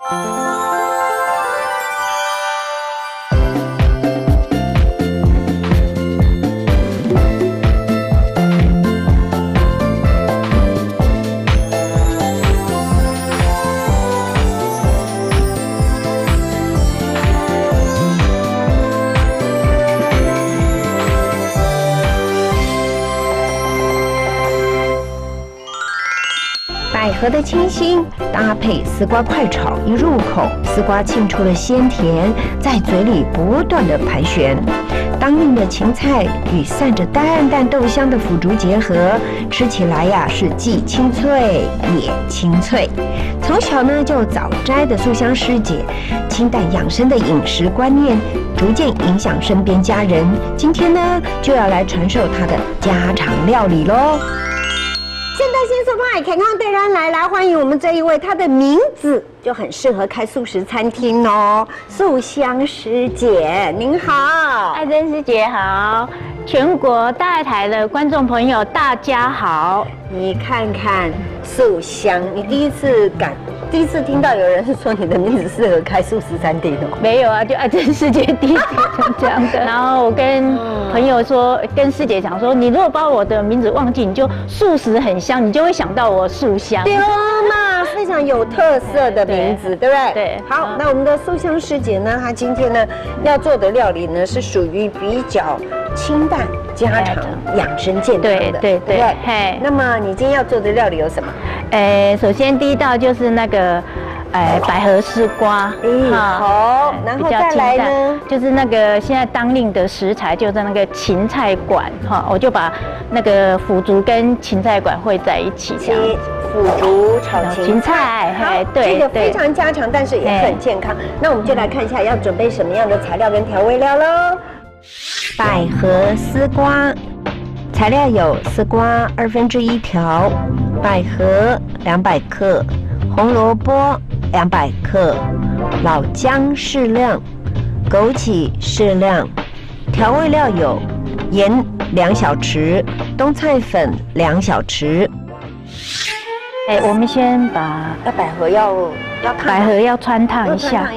百合的清新搭配丝瓜快炒，一入口，丝瓜沁出了鲜甜，在嘴里不断的盘旋。当令的芹菜与散着淡淡豆香的腐竹结合，吃起来呀是既清脆也清脆。从小呢就早摘的素香师姐，清淡养生的饮食观念逐渐影响身边家人。今天呢就要来传授她的家常料理喽。现代新手派健康对人来欢迎我们这一位，她的名字就很适合开素食餐厅哦，素香师姐，您好， 艾珍师姐好，全国大台的观众朋友大家好。 你看看素香，你第一次听到有人是说你的名字适合开素食餐厅哦？ 没有啊，就艾珍师姐第一次这样的。然后我跟朋友说，跟师姐讲说，你如果把我的名字忘记，你就素食很香，你就会想到我素香。 对嘛，非常有特色的名字，对不对？ 对。 好，那我们的素香师姐呢，她今天呢要做的料理呢是属于比较清淡、家常、养生、健康的，对不对？嘿。那么你今天要做的料理有什么？ 首先第一道就是那个。百合丝瓜， 好，然后再来呢， 就是那个现在当令的食材，就在那个芹菜馆，哈，我就把那个腐竹跟芹菜馆汇在一起，这样。 腐竹炒芹菜， 好， 对，这个非常家常，但是也很健康。那我们就来看一下要准备什么样的材料跟调味料喽。百合丝瓜，材料有丝瓜1/2条，百合200克，红萝卜200克，老姜适量，枸杞适量，调味料有盐2小匙，冬菜粉2小匙。 我们先把百合要穿烫一下，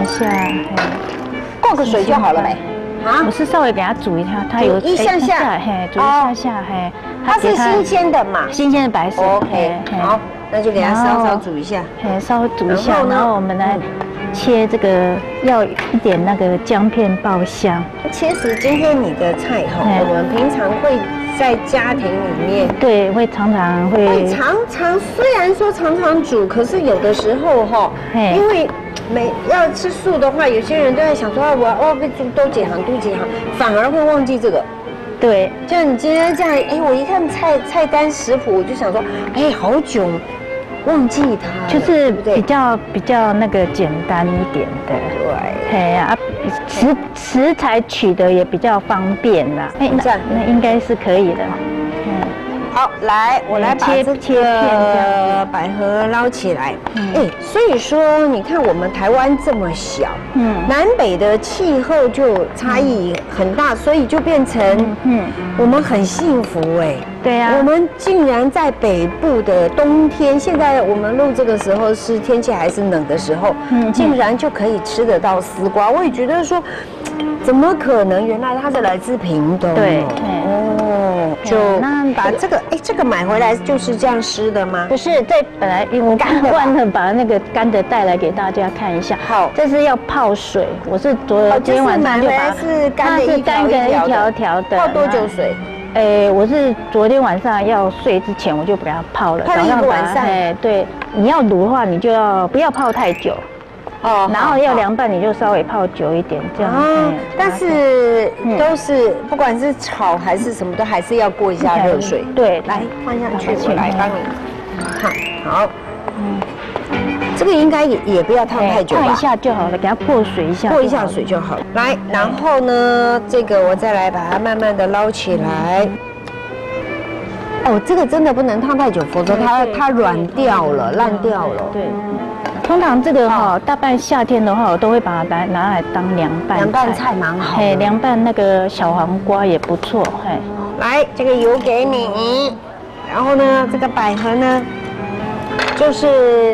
过个水就好了没？ 啊，我是稍微给它煮一下，它有一下下， 煮一下， 它是新鲜的嘛？ 新鲜的白色。 OK， 好。那就给它稍煮一下， 稍微煮一下，然后我们来切这个，要一点那个姜片爆香。 其实今天你的菜哈，我们平常会在家庭里面， 对，会常常虽然说常常煮，可是有的时候哈，因为要吃素的话，有些人都在想说啊，我要被多几行，反而会忘记这个。 对， 就你今天这样，我一看菜单食谱，我就想说，好久忘记它， 就是比较那个简单一点的，对，食材取得也比较方便啦，那应该是可以的。 好，来，我来把这个百合捞起来。所以说，你看我们台湾这么小，南北的气候就差异很大，所以就变成，我们很幸福对啊， 我们竟然在北部的冬天，现在我们录这个时候是天气还是冷的时候，竟然就可以吃得到丝瓜。我也觉得说，怎么可能？原来它是来自屏东。 对， 就把这个买回来就是这样湿的吗？ 不是，本来我刚忘了把那个干的带来给大家看一下。 好， 这是要泡水，我是今天晚上就把它是干的一条的。泡多久水？ 我是昨天晚上要睡之前我就把它泡了， 泡了一个晚上。 对，你要卤的话，你就要不要泡太久。然后要凉拌，你就稍微泡久一点，这样。 但是都是不管是炒还是什么，都还是要过一下热水。 对， 来放下去，我来帮你看。好，这个应该也不要烫太久吧？ 烫一下就好了，给它过水一下。 过一下水就好了。来，然后呢，这个我再来把它慢慢的捞起来。这个真的不能烫太久，否则它软掉了，烂掉了。 对。通常这个大半夏天的话，我都会把它拿来当凉拌菜。 凉拌菜蛮好。 凉拌那个小黄瓜也不错。 来，这个油给你，然后呢，这个百合呢，就是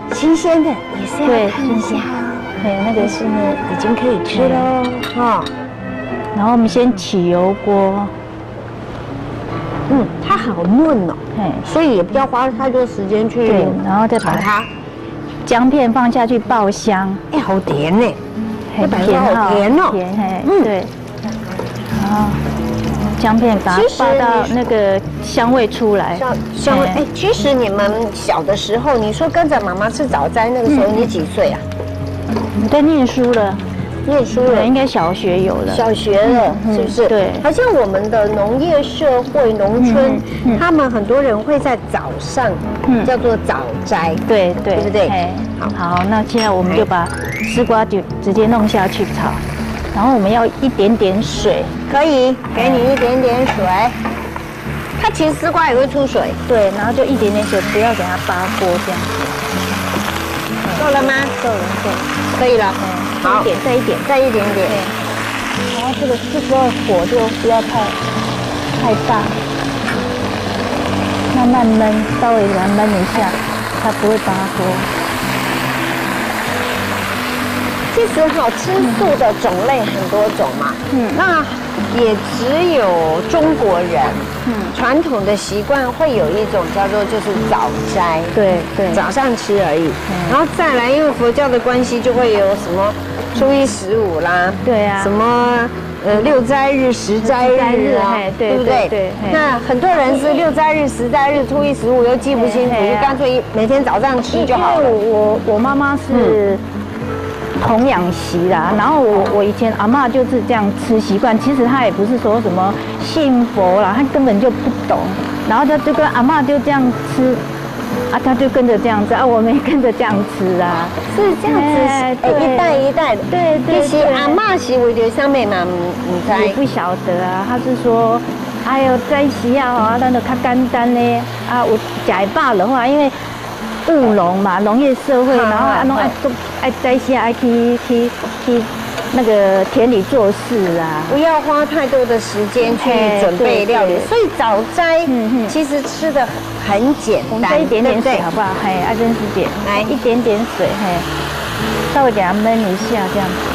新鲜的也是要看一下哦。 对，那个是已经可以吃喽。哦， 然后我们先起油锅。 它好嫩哦，所以也不要花太多时间去。 对，然后再把它姜片放下去爆香。 哎，好甜呢， 很甜好甜哦。甜，对。然后姜片把它爆到那个香味出来。 香味，哎，其实你们小的时候，你说跟着妈妈吃早斋，那个时候你几岁啊？ 我在念书了。 念书了， 应该小学有了， 小学了，是不是？ 对， 好像我们的农业社会、农村，他们很多人会在早上，叫做早斋， 对， 对不对？ 好，那现在我们就把丝瓜就直接弄下去炒，然后我们要一点点水， 可以给你一点点水，它其实丝瓜也会出水， 对，然后就一点点水，不要给它扒锅这样子。 够了吗？ 够了， 可以了。 好，再一点。然后这时候火就不要太大，慢慢焖，稍微给它焖一下，它不会扒锅。 其实好吃素的种类很多种嘛，那也只有中国人，传统的习惯会有一种叫做就是早斋， 对， 早上吃而已，然后再来因为佛教的关系就会有什么初1、15啦， 对啊， 什么6斋日、10斋日啊，对不对？对。那很多人是6斋日、10斋日、初1、15又记不清楚，就干脆每天早上吃就好了。 我妈妈是童养媳啦，然后我以前阿嬷就是这样吃习惯，其实她也不是说什么信佛啦，她根本就不懂，然后她就跟阿嬷就这样吃，啊，她就跟着这样子啊，我们也跟着这样吃啊， 是这样子，一代一代的，对。其实阿嬷是为着啥物嘛，唔知， 也不晓得啊，她是说，哎呦，在时啊，咱就较简单呢，啊，有食会饱的话，因为务农嘛，农业社会，然后弄爱在时爱去那个田里做事啊， 不要花太多的时间去准备料理，所以早斋其实吃的很简单， 再一点点水好不好？嘿，阿珍师姐，来一点点水，嘿，稍微给它焖一下这样子。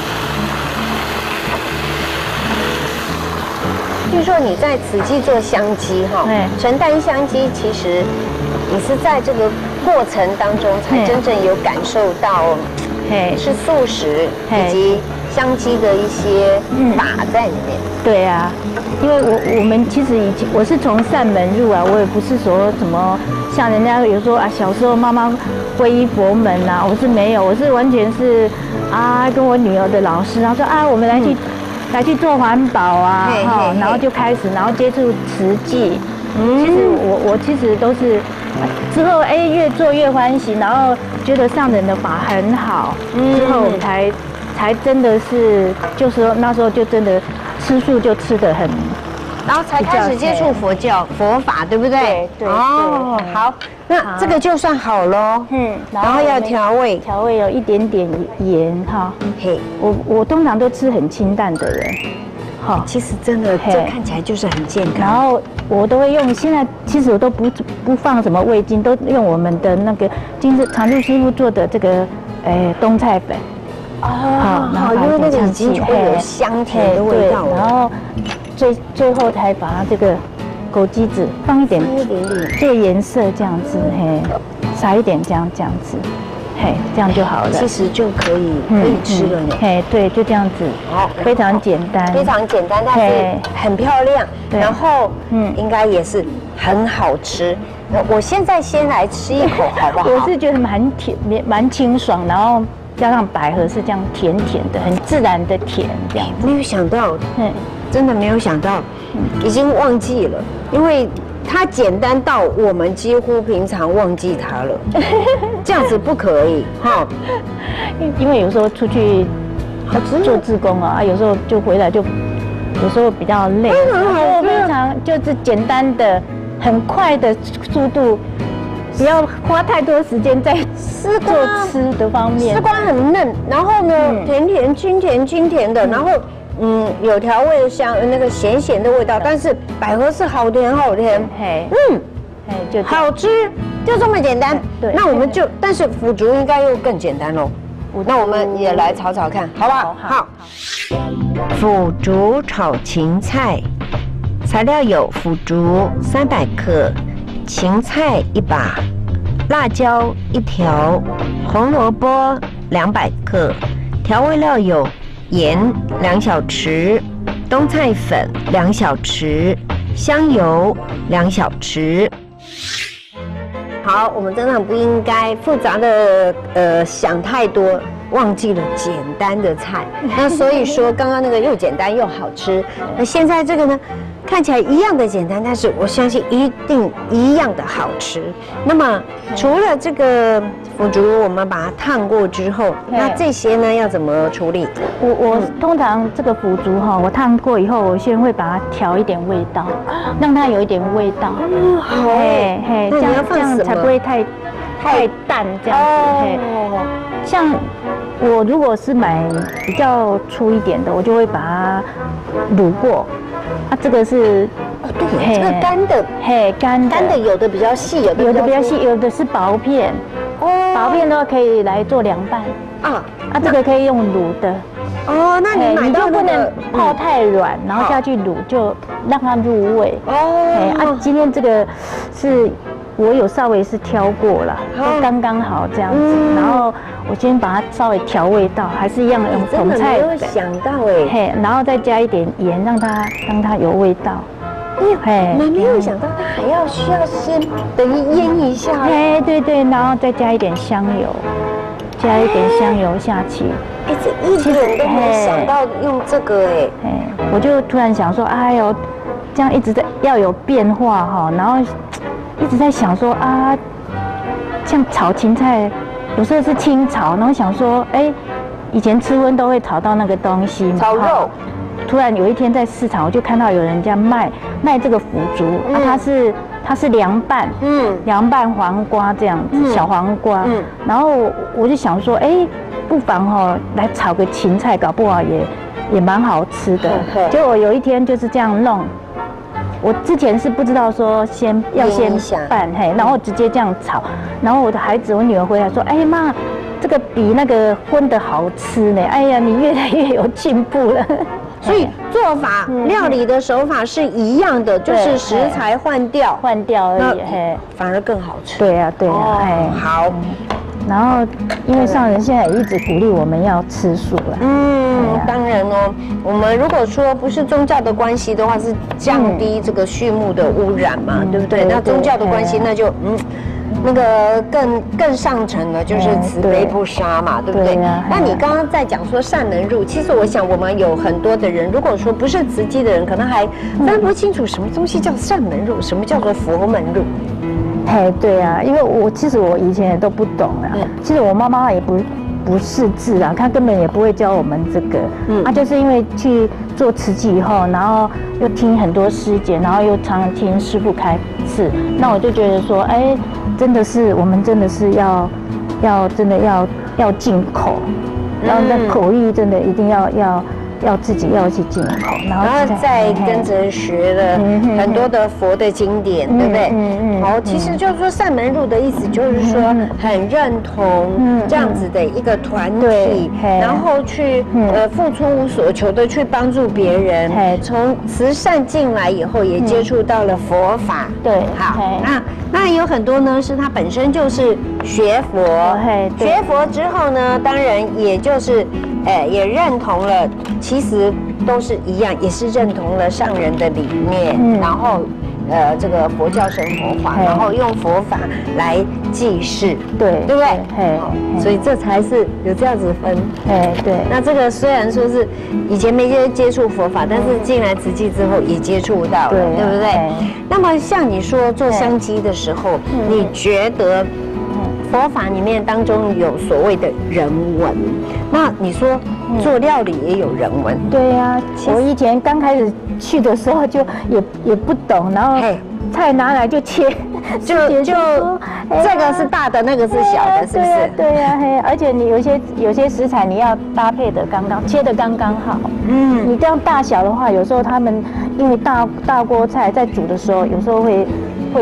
据说你在慈济做香鸡哈，陈丹香鸡，其实你是在这个过程当中才真正有感受到，是素食以及香鸡的一些法在里面。 对啊，因为我们其实我是从善门入啊，我也不是说什么像人家有说啊，小时候妈妈皈依佛门啊，我是没有，我是完全是啊跟我女儿的老师，然后说啊我们来去做环保啊，然后就开始，然后接触慈济。其实我其实都是之后越做越欢喜，然后觉得上人的法很好，之后我们才真的是就是说那时候就真的吃素就吃得很， 然后才开始接触佛教佛法，对不对？ 对。 哦，好，那这个就算好咯。然后要调味有一点点盐哈。嘿，我通常都吃很清淡的人。 好，其实真的这看起来就是很健康。 然后我都会用，现在其实我都不放什么味精，都用我们的那个常住师傅做的这个冬菜粉。 好，因为那个已经会有香甜的味道了。 然后最后才把它这个枸杞子放一点，这个颜色这样子，撒一点这样子。这样就好了。其实就可以吃了呢。 对，就这样子。好，非常简单， 非常简单，但是很漂亮。然后，应该也是很好吃。我现在先来吃一口，好不好？ 我是觉得蛮甜，蛮清爽，然后加上百合是这样甜甜的，很自然的甜，这样。 没有想到，真的没有想到，已经忘记了，因为。它简单到我们几乎平常忘记它了，这样子不可以哈。 因为有时候出去做志工啊，有时候就回来就有时候比较累，非常就是简单的、很快的速度，不要花太多时间在做吃的方面。 丝瓜很嫩，然后呢，甜甜、清甜的，然后。有调味的香，那个咸咸的味道，但是百合是好甜，就好吃， 就这么简单。 对， 那我们就，但是腐竹应该又更简单喽。那我们也来炒炒看，好不好？好。腐竹炒芹菜，材料有腐竹300克，芹菜1把，辣椒1条，红萝卜200克，调味料有盐2小匙，冬菜粉2小匙，香油2小匙。好，我们真的不应该复杂的想太多，忘记了简单的菜。那所以说，刚刚那个又简单又好吃，那现在这个呢，看起来一样的简单，但是我相信一定一样的好吃。那么除了这个腐竹，我们把它烫过之后，那这些呢要怎么处理？ 我通常这个腐竹哈，我烫过以后，我先会把它调一点味道，让它有一点味道。 好哎，这样才不会太淡这样子。像我如果是买比较粗一点的，我就会把它卤过。这个是对，这个干的，干的有的比较细，有的比较细， 有的是薄片。薄片的话可以来做凉拌这个可以用卤的。 那你买到就不能泡太软，然后下去卤，就让它入味。今天这个是我有稍微是挑过了，刚刚好这样子。然后我先把它稍微调味道，还是一样用红菜粉。 没有想到然后再加一点盐，让它有味道。 我没有想到它还需要先等于腌一下。 对，然后再加一点香油，下去。 这一点都没想到用这个我就突然想说，哎呦，这样一直在要有变化哈，然后一直在想说像炒芹菜，有时候是清炒，然后想说，以前吃荤都会炒到那个东西嘛， 炒肉。 突然有一天在市场，我就看到有人家卖这个腐竹它是凉拌，凉拌黄瓜这样子，小黄瓜，然后我就想说，不妨来炒个芹菜，搞不好也蛮好吃的。结果有一天就是这样弄，我之前是不知道说先拌，然后直接这样炒，然后我的孩子，我女儿回来说，妈，这个比那个荤的好吃呢，哎呀，你越来越有进步了。 所以做法、料理的手法是一样的，就是食材换掉而已，反而更好吃。 对啊， 好。 然后，因为上人现在也一直鼓励我们要吃素了。 当然哦，我们如果说不是宗教的关系的话，是降低这个畜牧的污染嘛，对不对？那宗教的关系，那就那个更上层的就是慈悲不杀嘛，对不对？那你刚刚在讲说善能入，其实我想我们有很多的人，如果说不是慈济的人，可能还分不清楚什么东西叫善门入，什么叫做佛门入。 对啊，因为其实我以前也都不懂啊。其实我妈妈也不识字啊，她根本也不会教我们这个。就是因为去做慈济以后，然后又听很多师姐，然后又常听师父开示，那我就觉得说，真的是我们真的是要进口，然后那口译真的一定要自己要去进口，然后再跟着学了很多的佛的经典，对不对？其实就是说善门入的意思，就是说很认同这样子的一个团体，然后去付出无所求的去帮助别人，从慈善进来以后也接触到了佛法。 对， 好，那有很多呢是他本身就是学佛，学佛之后呢，当然也就是也认同了。其实都是一样，也是认同了上人的理念，然后这个佛教生活化，然后用佛法来济世，对不对？所以这才是有这样子分。 对。 那这个虽然说是以前没接触佛法，但是进来慈济之后也接触到了，对不对？那么像你说做香积的时候，你觉得佛法里面当中有所谓的人文，那你说做料理也有人文？ 对呀，我以前刚开始去的时候就也不懂，然后菜拿来就切， 就这个是大的，那个是小的，是不是？ 对呀，而且你有些食材你要搭配的刚刚，切的刚刚好。你这样大小的话，有时候他们因为大锅菜在煮的时候，有时候会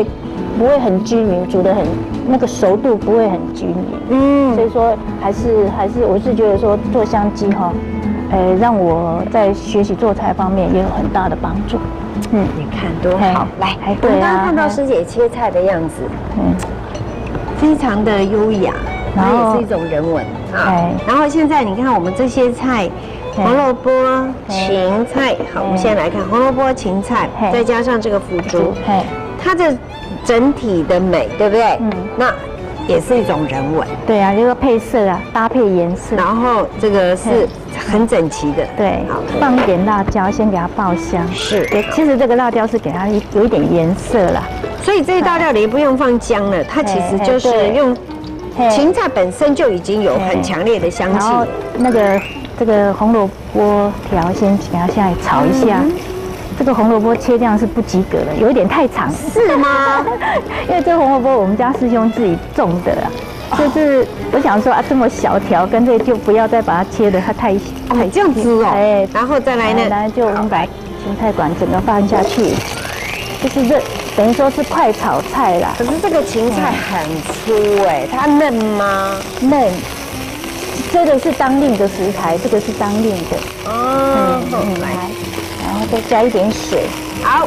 不会很均匀，煮得很那个熟度不会很均匀。所以说还是我是觉得说做香鸡哈，让我在学习做菜方面也有很大的帮助。 你看多好，来，我们刚刚看到师姐切菜的样子，非常的优雅，然后也是一种人文啊。然后现在你看我们这些菜。红萝卜、芹菜，好，我们先来看红萝卜、芹菜，再加上这个腐竹，它的整体的美，对不对？那也是一种人文。 对啊，这个配色啊，搭配颜色， 然后这个是很整齐的。 对，好，放一点辣椒，先给它爆香。是，其实这个辣椒是给它有一点颜色啦。所以这一道料理不用放姜了，它其实就是用芹菜本身就已经有很强烈的香气。 然后那个。这个红萝卜条先给它下来炒一下，这个红萝卜切这样是不及格的，有一点太长。 是吗？ 因为这红萝卜我们家师兄自己种的啊，就是我想说啊，这么小条，干脆就不要再把它切的它太这样子哦。然后再来呢？ 然后就我们把芹菜管整个放下去，就是这等于说是快炒菜啦。 可是这个芹菜很粗它嫩吗？ 嫩。这个是当令的食材，这个是当令的。来，然后再加一点水。好，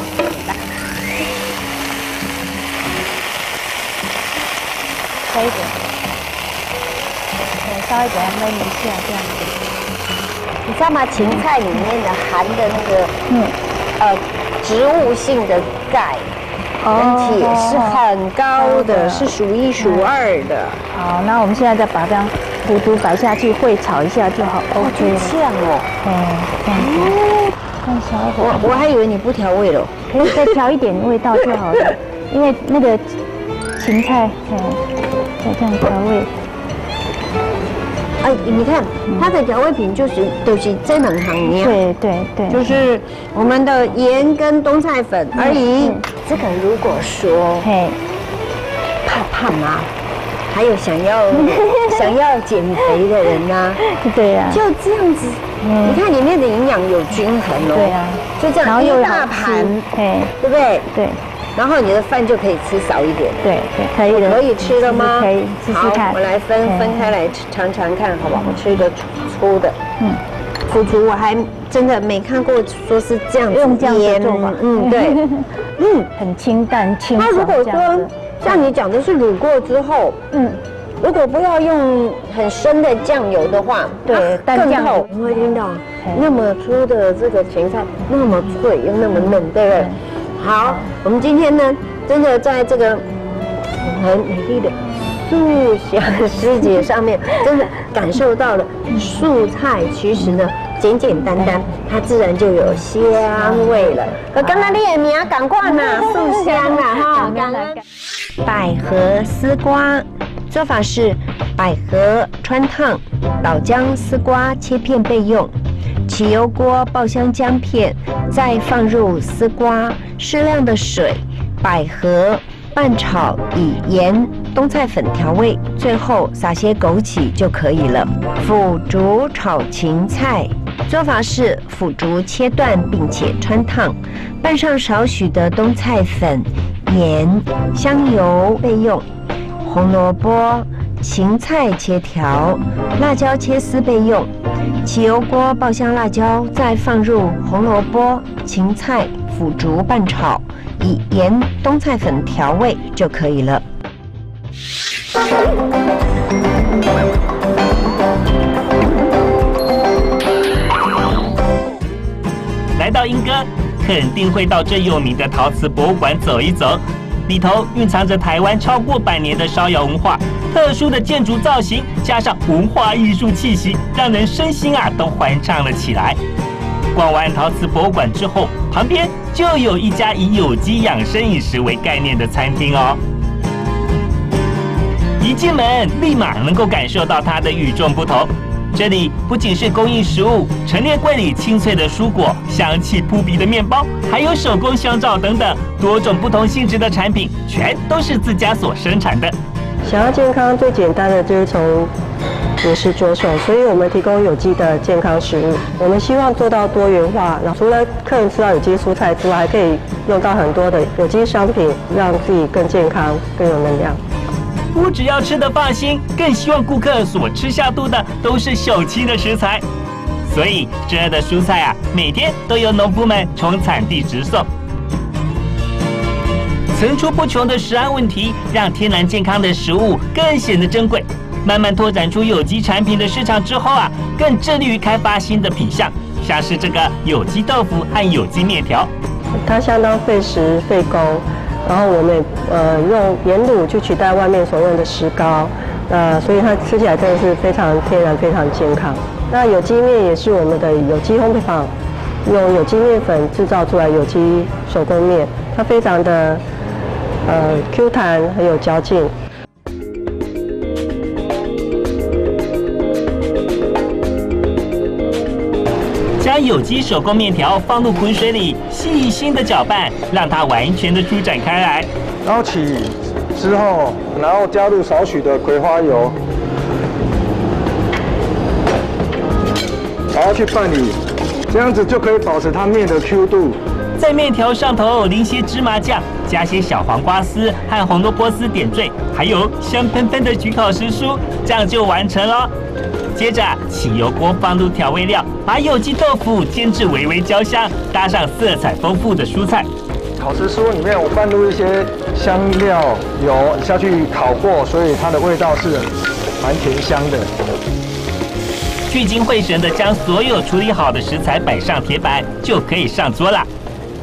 加一点，稍微给它焖一下，这样子。 你知道吗？芹菜里面的含的那个植物性的钙。跟铁是很高的，是数1数2的。 好，那我们现在再把这样腐竹摆下去，烩炒一下就好。 OK，呛哦。 这样子。看小火。 我还以为你不调味了。 可以再调一点味道就好了，因为那个芹菜，再这样调味。 你看它的调味品就是这两行呀。 对， 就是我们的盐跟冬菜粉而已。这个如果说怕胖啊，还有想要减肥的人呢， 对呀， 就这样子。你看里面的营养有均衡哦。对啊，就这样一大盘，对不对？对。然后你的饭就可以吃少一点。对， 可以的。 可以吃了吗？ 可以，试试看。 好，我来分开来尝尝看，好不好？我吃一个粗的。腐竹我还真的没看过，说是这样子用这样的做法。 对， 很清淡清爽。 那如果说像你讲的是卤过之后，如果不要用很深的酱油的话， 对， 更透。你会听到那么粗的这个芹菜，那么脆又那么嫩，对不对？好，我们今天呢，真的在这个很美丽的素香师姐上面，真的感受到了素菜其实呢简简单单，它自然就有香味了。可刚才你的名赶快呐，素香啦哈！百合丝瓜做法是：百合穿烫，老姜、丝瓜切片备用。起油锅爆香姜片，再放入丝瓜、适量的水、百合拌炒，以盐、冬菜粉调味，最后撒些枸杞就可以了。腐竹炒芹菜做法是：腐竹切断并且穿烫，拌上少许的冬菜粉、盐、香油备用。红萝卜、芹菜切条，辣椒切丝备用。起油锅爆香辣椒，再放入红萝卜、芹菜、腐竹拌炒，以盐、冬菜粉调味就可以了。 来到莺歌，肯定会到最有名的陶瓷博物馆走一走。里头蕴藏着台湾超过100年的烧窑文化，特殊的建筑造型加上文化艺术气息，让人身心都欢畅了起来。逛完陶瓷博物馆之后，旁边就有一家以有机养生饮食为概念的餐厅哦。一进门，立马能够感受到它的与众不同。这里不仅是工艺食物，陈列柜里清脆的蔬果、香气扑鼻的面包，还有手工香皂等等多种不同性质的产品，全都是自家所生产的。 想要健康，最简单的就是从也是着手，所以我们提供有机的健康食物。我们希望做到多元化，然后除了客人吃到有机蔬菜之外，还可以用到很多的有机商品，让自己更健康、更有能量。 不只要吃得放心，更希望顾客所吃下肚的都是有机的食材。所以这儿的蔬菜啊，每天都有农夫们从产地直送。层出不穷的食安问题，让天然健康的食物更显得珍贵。慢慢拓展出有机产品的市场之后啊，更致力于开发新的品项，像是这个有机豆腐和有机面条。 它相当费时费工，然后我们用盐卤去取代外面所用的石膏，所以它吃起来真的是非常天然、非常健康。那有机面也是我们的有机烘焙坊用有机面粉制造出来有机手工面，它非常的Q 弹，很有嚼劲。 将有机手工面条放入滚水里，细心的搅拌，让它完全的舒展开来。 捞起之后，然后加入少许的葵花油，然后去拌匀，这样子就可以保持它面的 Q 度。 在面条上头淋些芝麻酱，加些小黄瓜丝和红萝卜丝点缀，还有香喷喷的焗烤时蔬，这样就完成了。接着起油锅，放入调味料，把有机豆腐煎至微微焦香，搭上色彩丰富的蔬菜。 烤时蔬里面我拌入一些香料油下去烤过，所以它的味道是蛮甜香的。 聚精会神地将所有处理好的食材摆上铁板，就可以上桌了。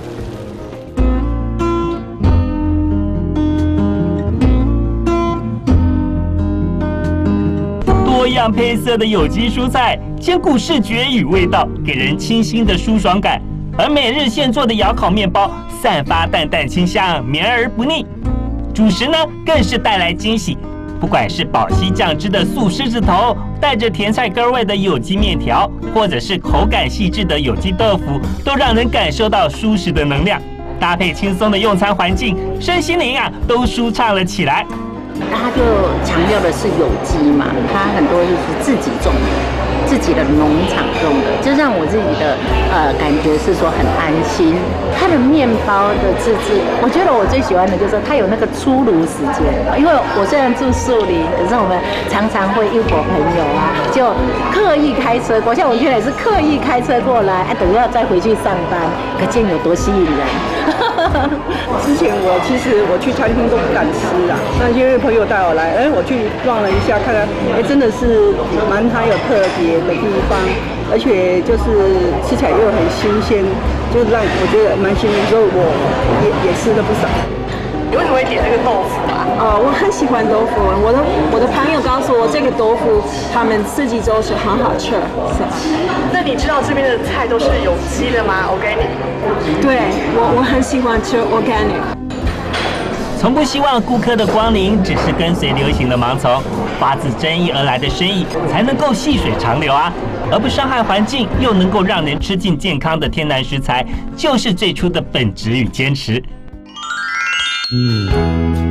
多样配色的有机蔬菜，兼顾视觉与味道，给人清新的舒爽感。而每日现做的窑烤面包，散发淡淡清香，绵而不腻。主食呢，更是带来惊喜。不管是宝硒酱汁的素狮子头，带着甜菜根味的有机面条，或者是口感细致的有机豆腐，都让人感受到舒适的能量。搭配轻松的用餐环境，身心灵啊都舒畅了起来。 他就强调的是有机嘛，他很多就是自己种的，自己的农场种的，就让我自己的感觉是说很安心。它的面包的自制，我觉得我最喜欢的就是它有那个出炉时间，因为我虽然住树林，可是我们常常会一伙朋友啊，就刻意开车过，像我现在也是刻意开车过来，等一下再回去上班，可见有多吸引人。 之前我去餐厅都不敢吃啊，那因为朋友带我来，我去逛了一下，看看，真的是蛮有特别的地方，而且就是吃起来又很新鲜，就让我觉得蛮新鲜，所以我也吃了不少。 你为什么会点这个豆腐啊？ 我很喜欢豆腐，我的朋友告诉我这个豆腐他们自己做是很好吃。 那你知道这边的菜都是有机的吗 ？organic？ 对，我很喜欢吃 organic。 从不希望顾客的光临只是跟随流行的盲从，发自真意而来的生意才能够细水长流啊，而不伤害环境，又能够让人吃进健康的天然食材，就是最初的本质与坚持。